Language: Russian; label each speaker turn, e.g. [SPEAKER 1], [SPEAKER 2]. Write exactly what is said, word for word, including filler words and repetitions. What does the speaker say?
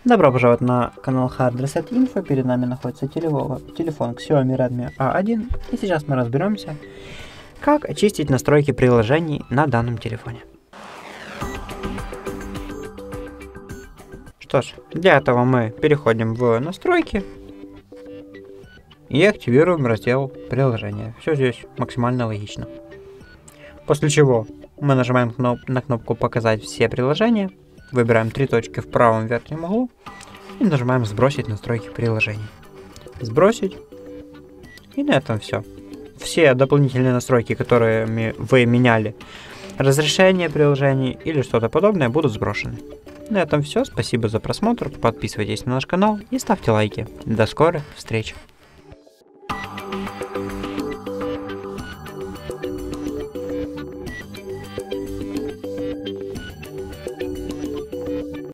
[SPEAKER 1] Добро пожаловать на канал Hard Reset Info. Перед нами находится телефон, телефон Xiaomi Redmi а один. И сейчас мы разберемся, как очистить настройки приложений на данном телефоне. Что ж, для этого мы переходим в настройки и активируем раздел приложения. Все здесь максимально логично. После чего мы нажимаем кноп на кнопку «Показать все приложения», выбираем три точки в правом верхнем углу и нажимаем «Сбросить настройки приложений». Сбросить. И на этом все. Все дополнительные настройки, которые вы меняли, разрешение приложений или что-то подобное, будут сброшены. На этом все. Спасибо за просмотр. Подписывайтесь на наш канал и ставьте лайки. До скорых встреч.